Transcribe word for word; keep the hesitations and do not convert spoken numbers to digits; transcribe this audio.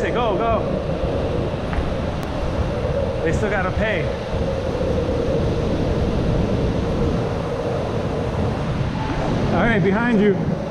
missed it. Go, go. They still gotta pay. All right, behind you.